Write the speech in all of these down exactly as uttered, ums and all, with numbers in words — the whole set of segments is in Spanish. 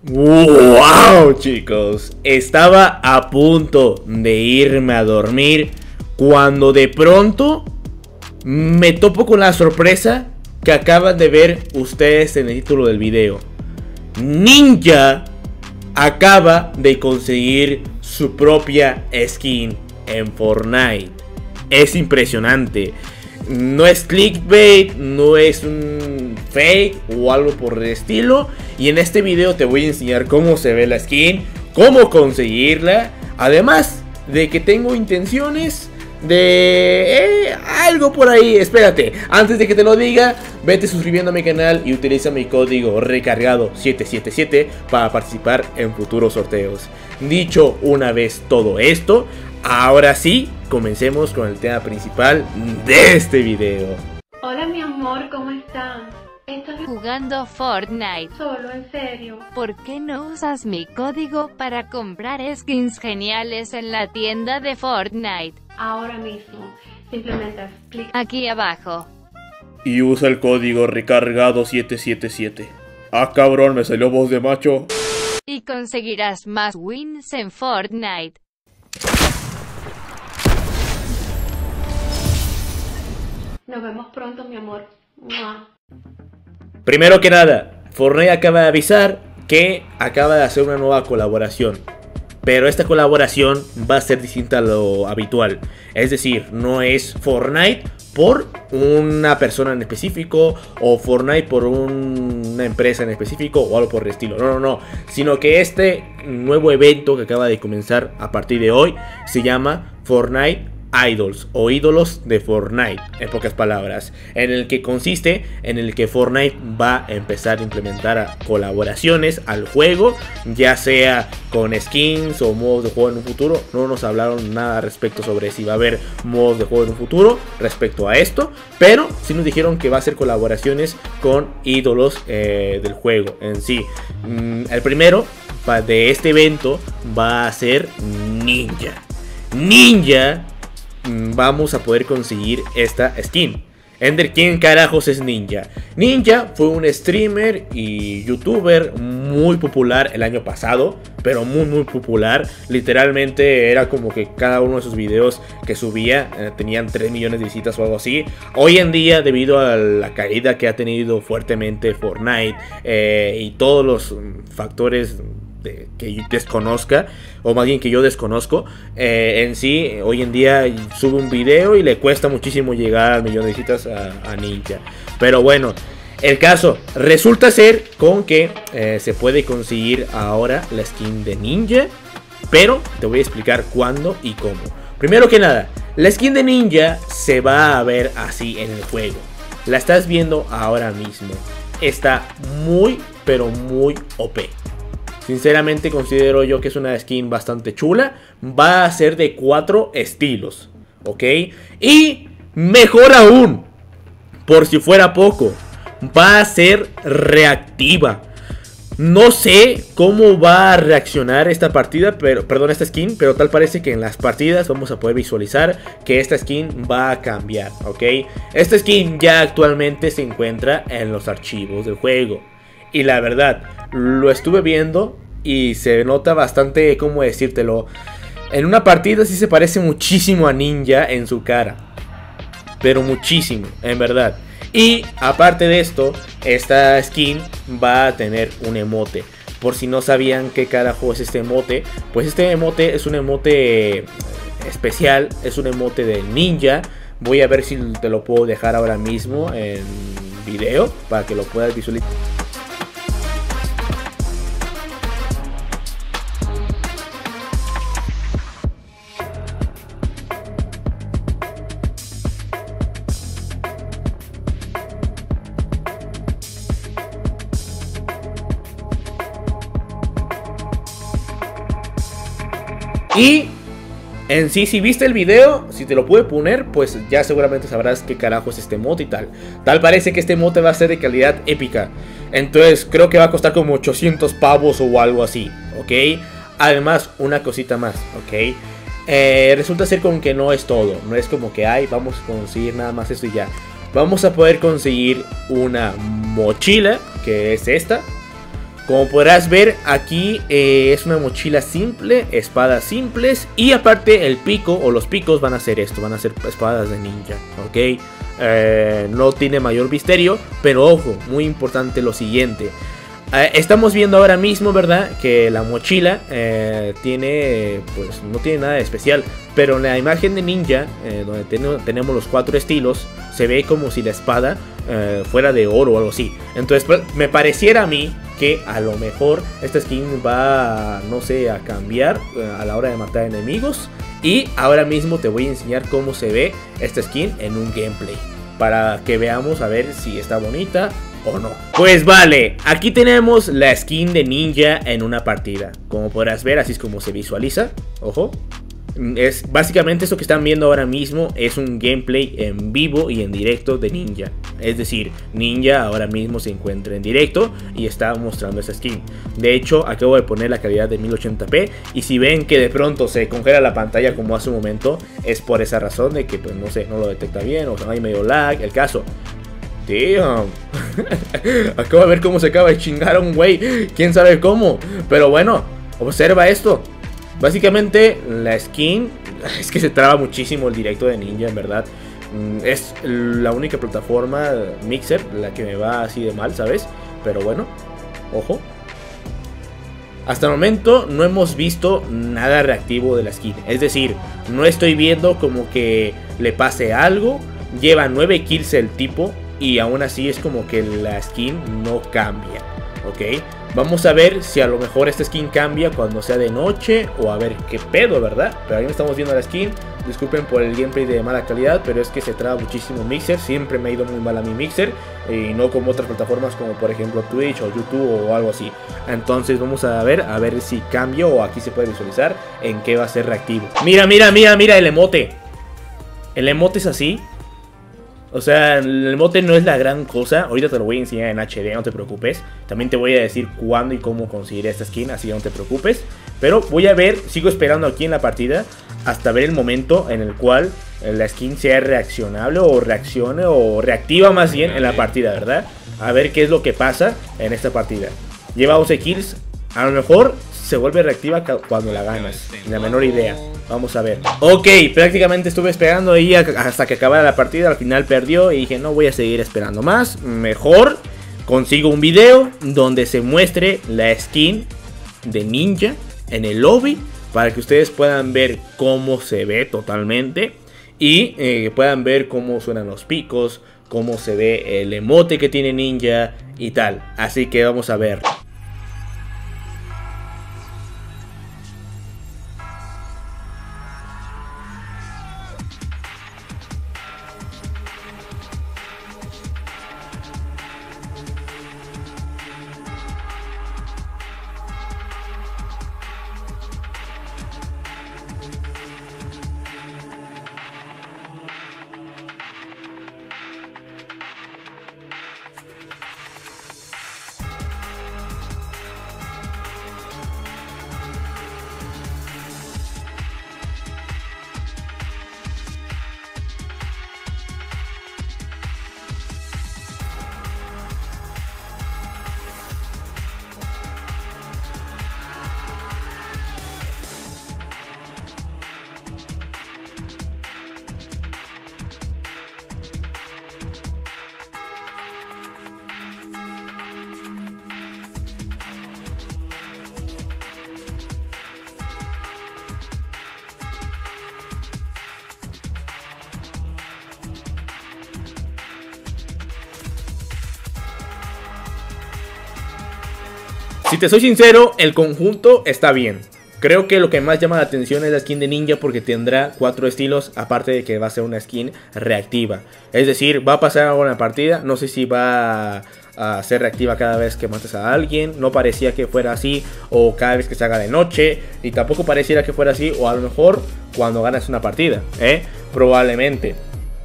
¡Wow, chicos! Estaba a punto de irme a dormir cuando de pronto me topo con la sorpresa que acaban de ver ustedes en el título del video. Ninja acaba de conseguir su propia skin en Fortnite. Es impresionante. No es clickbait, no es un fake o algo por el estilo. Y en este video te voy a enseñar cómo se ve la skin, cómo conseguirla. Además de que tengo intenciones de eh, algo por ahí. Espérate, antes de que te lo diga, vete suscribiendo a mi canal y utiliza mi código recargado siete siete siete para participar en futuros sorteos. Dicho una vez todo esto, ahora sí, comencemos con el tema principal de este video. Hola mi amor, ¿cómo están? ¿Estás Jugando Fortnite. solo, en serio? ¿Por qué no usas mi código para comprar skins geniales en la tienda de Fortnite? Ahora mismo, simplemente haz clic Aquí abajo. Y usa el código recargado siete siete siete. Ah, cabrón, me salió voz de macho. Y conseguirás más wins en Fortnite. Nos vemos pronto, mi amor. ¡Mua! Primero que nada, Fortnite acaba de avisar que acaba de hacer una nueva colaboración. Pero esta colaboración va a ser distinta a lo habitual. Es decir, no es Fortnite por una persona en específico o Fortnite por un, una empresa en específico o algo por el estilo. No, no, no. Sino que este nuevo evento que acaba de comenzar a partir de hoy se llama Fortnite Idols o ídolos de Fortnite, en pocas palabras, en el que consiste en el que Fortnite va a empezar a implementar colaboraciones al juego, ya sea con skins o modos de juego en un futuro. No nos hablaron nada respecto sobre si va a haber modos de juego en un futuro respecto a esto, pero sí nos dijeron que va a ser colaboraciones con ídolos eh, del juego en sí. Mm, el primero de este evento va a ser Ninja. Ninja vamos a poder conseguir esta skin. Ender, ¿quién carajos es Ninja? Ninja fue un streamer y youtuber muy popular el año pasado, pero muy muy popular. Literalmente era como que cada uno de sus videos que subía eh, tenían tres millones de visitas o algo así. Hoy en día, debido a la caída que ha tenido fuertemente Fortnite eh, y todos los factores de, que yo desconozca, o más bien que yo desconozco, eh, en sí, hoy en día sube un video y le cuesta muchísimo llegar al millón de visitas a, a Ninja. Pero bueno, el caso resulta ser con que eh, se puede conseguir ahora la skin de Ninja, pero te voy a explicar cuándo y cómo. Primero que nada, la skin de Ninja se va a ver así en el juego. La estás viendo ahora mismo. Está muy, pero muy O P. Sinceramente considero yo que es una skin bastante chula. Va a ser de cuatro estilos, ¿ok? Y mejor aún, por si fuera poco, va a ser reactiva. No sé cómo va a reaccionar esta partida, pero, perdón, esta skin, pero tal parece que en las partidas vamos a poder visualizar que esta skin va a cambiar, ¿ok? Esta skin ya actualmente se encuentra en los archivos del juego. Y la verdad, lo estuve viendo y se nota bastante, ¿cómo decírtelo? En una partida sí se parece muchísimo a Ninja en su cara. Pero muchísimo, en verdad. Y aparte de esto, esta skin va a tener un emote. Por si no sabían qué carajo es este emote, pues este emote es un emote especial. Es un emote de Ninja. Voy a ver si te lo puedo dejar ahora mismo en video para que lo puedas visualizar. Y en sí, si viste el video, si te lo pude poner, pues ya seguramente sabrás qué carajo es este emote y tal. Tal parece que este emote va a ser de calidad épica. Entonces creo que va a costar como ochocientos pavos o algo así, ¿ok? Además, una cosita más, ¿ok? Eh, resulta ser como que no es todo. No es como que, ay, vamos a conseguir nada más esto y ya. Vamos a poder conseguir una mochila, que es esta. Como podrás ver aquí eh, es una mochila simple, espadas simples y aparte el pico o los picos van a ser esto, van a ser espadas de ninja, ok. Eh, no tiene mayor misterio, pero ojo, muy importante lo siguiente. Eh, estamos viendo ahora mismo, ¿verdad? Que la mochila eh, tiene, pues no tiene nada de especial. Pero en la imagen de ninja, eh, donde ten tenemos los cuatro estilos, se ve como si la espada eh, fuera de oro o algo así. Entonces me pareciera a mí que a lo mejor esta skin va, no sé, a cambiar eh, a la hora de matar enemigos. Y ahora mismo te voy a enseñar cómo se ve esta skin en un gameplay, para que veamos a ver si está bonita o no. Pues vale, aquí tenemos la skin de ninja en una partida. Como podrás ver, así es como se visualiza. Ojo. Es básicamente esto que están viendo ahora mismo es un gameplay en vivo y en directo de ninja. Es decir, ninja ahora mismo se encuentra en directo y está mostrando esa skin. De hecho, acabo de poner la calidad de mil ochenta p y si ven que de pronto se congela la pantalla como hace un momento, es por esa razón de que pues no sé, no lo detecta bien o sea, hay medio lag. El caso, damn. Acabo de ver cómo se acaba de chingar a un güey, quién sabe cómo. Pero bueno, observa esto. Básicamente la skin, es que se traba muchísimo el directo de ninja, en verdad. Es la única plataforma Mixer la que me va así de mal, ¿sabes? Pero bueno, ojo. Hasta el momento no hemos visto nada reactivo de la skin. Es decir, no estoy viendo como que le pase algo. Lleva nueve kills el tipo y aún así es como que la skin no cambia, ¿ok? Vamos a ver si a lo mejor esta skin cambia cuando sea de noche o a ver qué pedo, ¿verdad? Pero ahí estamos viendo la skin. Disculpen por el gameplay de mala calidad, pero es que se traba muchísimo Mixer. Siempre me ha ido muy mal a mi Mixer y no como otras plataformas como por ejemplo Twitch o YouTube o algo así. Entonces vamos a ver, a ver si cambio o aquí se puede visualizar en qué va a ser reactivo. Mira, mira, mira, mira el emote. El emote es así. O sea, el emote no es la gran cosa. Ahorita te lo voy a enseñar en H D, no te preocupes. También te voy a decir cuándo y cómo conseguir esta skin, así que no te preocupes. Pero voy a ver, sigo esperando aquí en la partida hasta ver el momento en el cual la skin sea reaccionable o reaccione o reactiva más bien en la partida, ¿verdad? A ver qué es lo que pasa en esta partida. Lleva once kills, a lo mejor se vuelve reactiva cuando la ganas, la menor idea. Vamos a ver. Ok, prácticamente estuve esperando ahí hasta que acabara la partida. Al final perdió y dije no voy a seguir esperando más. Mejor consigo un video donde se muestre la skin de ninja en el lobby, para que ustedes puedan ver cómo se ve totalmente. Y eh, puedan ver cómo suenan los picos, cómo se ve el emote que tiene ninja y tal. Así que vamos a ver. Si te soy sincero, el conjunto está bien. Creo que lo que más llama la atención es la skin de ninja porque tendrá cuatro estilos, aparte de que va a ser una skin reactiva. Es decir, va a pasar algo en la partida, no sé si va a ser reactiva cada vez que mates a alguien. No parecía que fuera así, o cada vez que se haga de noche, y tampoco pareciera que fuera así, o a lo mejor cuando ganas una partida, ¿eh? Probablemente.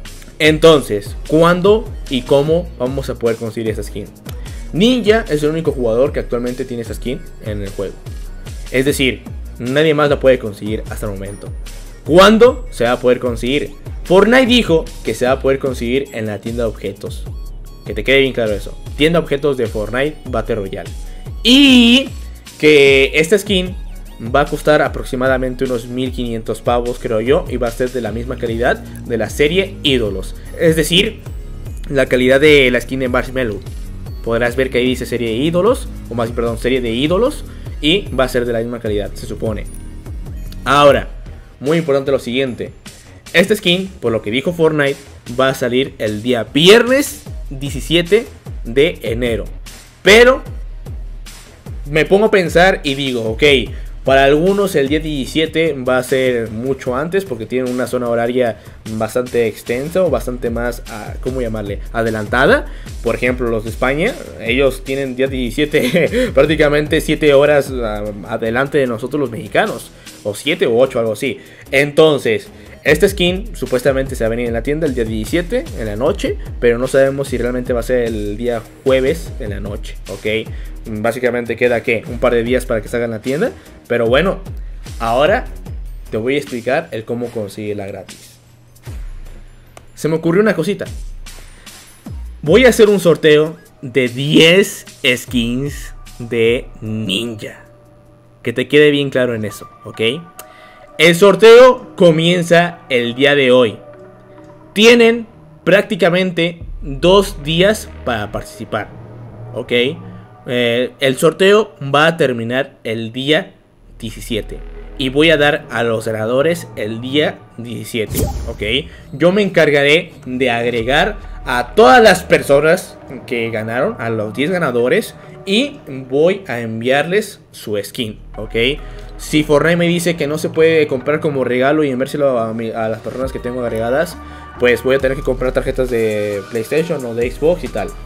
Entonces, ¿cuándo y cómo vamos a poder conseguir esa skin? Ninja es el único jugador que actualmente tiene esa skin en el juego. Es decir, nadie más la puede conseguir hasta el momento. ¿Cuándo se va a poder conseguir? Fortnite dijo que se va a poder conseguir en la tienda de objetos. Que te quede bien claro eso. Tienda de objetos de Fortnite Battle Royale. Y que esta skin va a costar aproximadamente unos mil quinientos pavos, creo yo. Y va a ser de la misma calidad de la serie Ídolos. Es decir, la calidad de la skin de Marshmello. Podrás ver que ahí dice serie de Ídolos, o más, perdón, serie de Ídolos. Y va a ser de la misma calidad, se supone. Ahora, muy importante lo siguiente. Esta skin, por lo que dijo Fortnite, va a salir el día viernes diecisiete de enero. Pero me pongo a pensar y digo, ok, para algunos el día diecisiete va a ser mucho antes, porque tienen una zona horaria bastante extensa o bastante más, ¿cómo llamarle?, adelantada. Por ejemplo, los de España, ellos tienen día diecisiete prácticamente siete horas adelante de nosotros los mexicanos, o siete o ocho, algo así. Entonces, esta skin supuestamente se va a venir en la tienda el día diecisiete en la noche, pero no sabemos si realmente va a ser el día jueves en la noche, ¿ok? Básicamente queda, ¿qué?, un par de días para que salga en la tienda. Pero bueno, ahora te voy a explicar el cómo conseguirla gratis. Se me ocurrió una cosita. Voy a hacer un sorteo de diez skins de Ninja. Que te quede bien claro en eso, ¿ok? El sorteo comienza el día de hoy. Tienen prácticamente dos días para participar, ¿ok? Eh, el sorteo va a terminar el día diecisiete. Y voy a dar a los ganadores el día diecisiete, ¿ok? Yo me encargaré de agregar a todas las personas que ganaron, a los diez ganadores, y voy a enviarles su skin, ¿ok? Si Fortnite me dice que no se puede comprar como regalo y enviárselo a, mi, a las personas que tengo agregadas, pues voy a tener que comprar tarjetas de PlayStation o de Xbox y tal.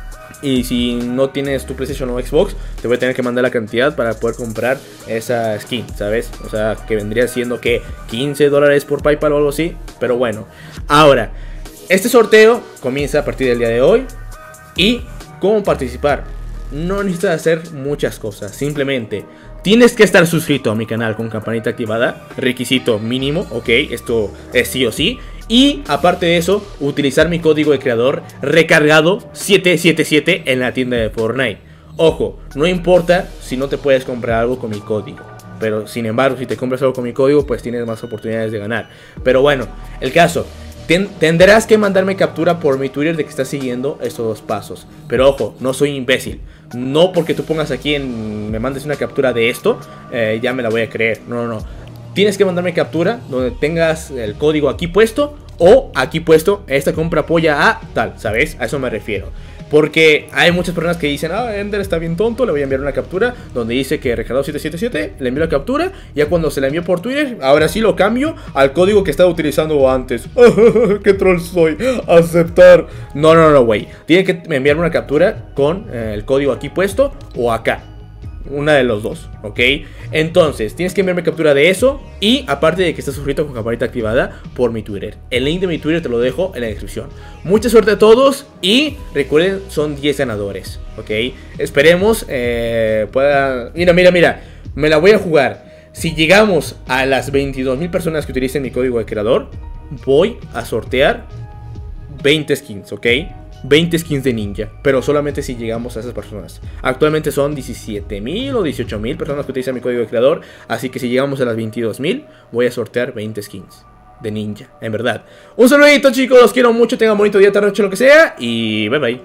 Y si no tienes tu PlayStation o Xbox, te voy a tener que mandar la cantidad para poder comprar esa skin, ¿sabes? O sea, que vendría siendo que quince dólares por PayPal o algo así. Pero bueno, ahora, este sorteo comienza a partir del día de hoy. ¿Y cómo participar? No necesitas hacer muchas cosas, simplemente tienes que estar suscrito a mi canal con campanita activada, requisito mínimo, ok, esto es sí o sí. Y aparte de eso, utilizar mi código de creador recargado siete siete siete en la tienda de Fortnite. Ojo, no importa si no te puedes comprar algo con mi código, pero sin embargo, si te compras algo con mi código, pues tienes más oportunidades de ganar. Pero bueno, el caso, ten, tendrás que mandarme captura por mi Twitter de que estás siguiendo estos dos pasos. Pero ojo, no soy imbécil. No porque tú pongas aquí en, me mandes una captura de esto, eh, ya me la voy a creer. No, no, no. Tienes que mandarme captura donde tengas el código aquí puesto o aquí puesto, esta compra apoya a tal, ¿sabes? A eso me refiero. Porque hay muchas personas que dicen, ah, Ender está bien tonto, le voy a enviar una captura donde dice que recargado siete siete siete, le envío la captura, ya cuando se la envío por Twitter, ahora sí lo cambio al código que estaba utilizando antes. ¡Qué troll soy! Aceptar. No, no, no, güey. Tiene que enviarme una captura con eh, el código aquí puesto o acá. Una de los dos, ¿ok? Entonces, tienes que enviarme captura de eso. Y aparte de que estés suscrito con campanita activada por mi Twitter. El link de mi Twitter te lo dejo en la descripción. Mucha suerte a todos. Y recuerden, son diez ganadores, ¿ok? Esperemos eh, pueda... Mira, mira, mira. Me la voy a jugar. Si llegamos a las veintidós mil personas que utilicen mi código de creador, voy a sortear veinte skins, ¿ok? veinte skins de Ninja, pero solamente si llegamos a esas personas. Actualmente son diecisiete mil o dieciocho mil personas que utilizan mi código de creador, así que si llegamos a las veintidós mil, voy a sortear veinte skins de Ninja, en verdad. Un saludito, chicos, los quiero mucho, tengan bonito día, tarde, noche, lo que sea, y bye bye.